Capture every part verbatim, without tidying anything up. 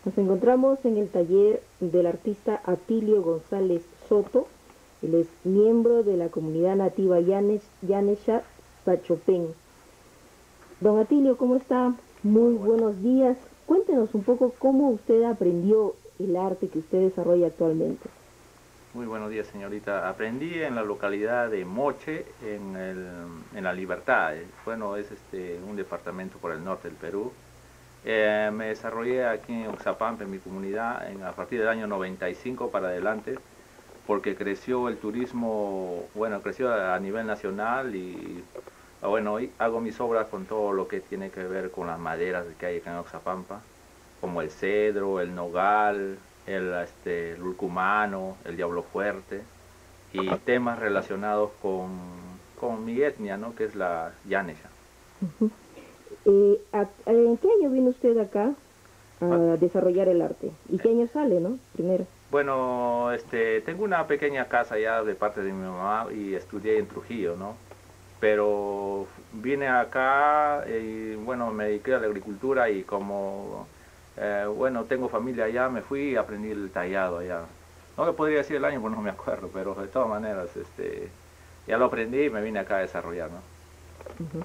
Nos encontramos en el taller del artista Atilio González Soto. Él es miembro de la comunidad nativa Yanes, Yanesha Sachopén. Don Atilio, ¿cómo está? Muy buenos días. Cuéntenos un poco cómo usted aprendió el arte que usted desarrolla actualmente. Muy buenos días, señorita. Aprendí en la localidad de Moche, en, el, en La Libertad. Bueno, es este, un departamento por el norte del Perú. Eh, me desarrollé aquí en Oxapampa, en mi comunidad, en, a partir del año noventa y cinco para adelante, porque creció el turismo, bueno, creció a, a nivel nacional y, bueno, hoy hago mis obras con todo lo que tiene que ver con las maderas que hay acá en Oxapampa, como el cedro, el nogal, el este, lulcumano, el diablo fuerte, y temas relacionados con, con mi etnia, ¿no? Que es la Yanesha. Uh-huh. eh, a, ¿En qué año vino usted acá a Ah, desarrollar el arte? ¿Y qué año sale, no? Primero. Bueno, este, tengo una pequeña casa ya de parte de mi mamá y estudié en Trujillo, ¿no? Pero vine acá y bueno, me dediqué a la agricultura y como, eh, bueno, tengo familia allá, me fui y aprendí el tallado allá. No le podría decir el año, pues no me acuerdo, pero de todas maneras, este, ya lo aprendí y me vine acá a desarrollar, ¿no? Uh-huh.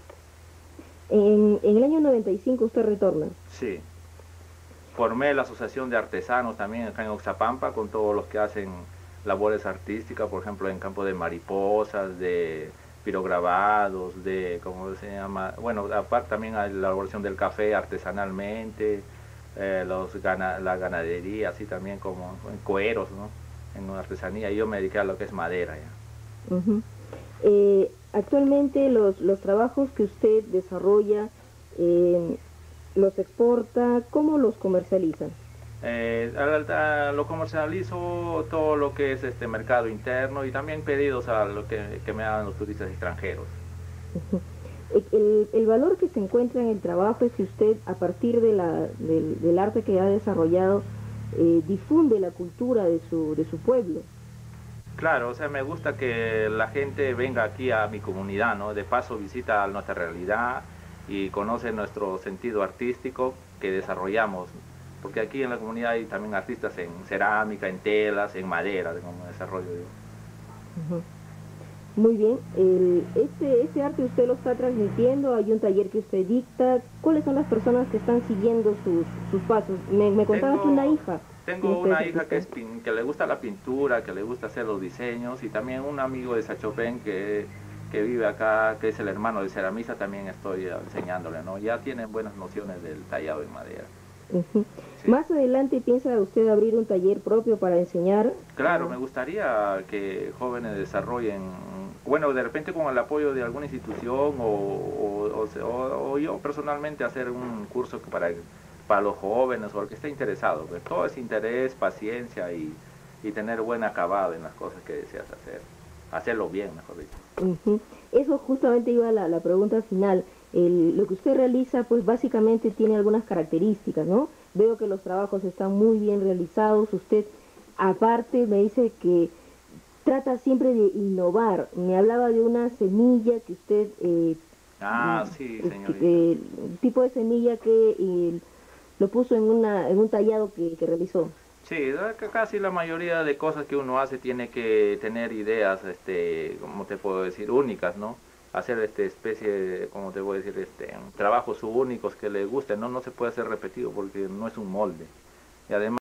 en, en el año noventa y cinco usted retorna. Sí. Formé la Asociación de Artesanos también acá en Oxapampa con todos los que hacen labores artísticas, por ejemplo en campo de mariposas, de pirograbados, de, ¿cómo se llama? Bueno, aparte también hay la elaboración del café artesanalmente, eh, los gana, la ganadería, así también como en cueros, ¿no? En artesanía, y yo me dediqué a lo que es madera ya. Uh-huh. eh, actualmente los, los trabajos que usted desarrolla, eh, los exporta, ¿cómo los comercializa? Eh, al- a- lo comercializo todo lo que es este mercado interno y también pedidos a lo que, que me hagan los turistas extranjeros. Uh-huh. el, el valor que se encuentra en el trabajo es que usted, a partir de la, del, del arte que ha desarrollado, eh, difunde la cultura de su, de su pueblo. Claro, o sea, me gusta que la gente venga aquí a mi comunidad, ¿no? De paso visita nuestra realidad y conoce nuestro sentido artístico que desarrollamos. Porque aquí en la comunidad hay también artistas en cerámica, en telas, en madera, de como desarrollo yo. Uh-huh. Muy bien, el, este, este arte usted lo está transmitiendo, hay un taller que usted dicta. ¿Cuáles son las personas que están siguiendo sus, sus pasos? Me, me contaba que una Tengo, hija tiene tengo usted una esa hija que, es asistencia. pin- que le gusta la pintura, que le gusta hacer los diseños, y también un amigo de Sachopén que, que vive acá, que es el hermano de ceramista, también estoy eh, enseñándole, ¿no? Ya tienen buenas nociones del tallado en madera. Uh-huh. Sí. Más adelante piensa usted abrir un taller propio para enseñar. Claro, me gustaría que jóvenes desarrollen, bueno, de repente con el apoyo de alguna institución o, o, o, o- o yo personalmente hacer un curso que para, para los jóvenes o el que esté interesado. Pues todo es interés, paciencia y, y tener buen acabado en las cosas que deseas hacer. Hacerlo bien, mejor dicho. Uh-huh. Eso justamente iba a la, la pregunta final. El, lo que usted realiza, pues básicamente tiene algunas características, ¿no? Veo que los trabajos están muy bien realizados. Usted, aparte, me dice que trata siempre de innovar. Me hablaba de una semilla que usted, eh, Ah, sí, el, ti- señorita. eh, el tipo de semilla que eh, lo puso en, una, en un tallado que, que realizó. Sí, da- ca- casi la mayoría de cosas que uno hace tiene que tener ideas, este, ¿cómo te puedo decir? Únicas, ¿no? Hacer este especie de, ¿cómo te puedo decir? Este, trabajos únicos que le gusten, ¿no? No se puede hacer repetido porque no es un molde. Y además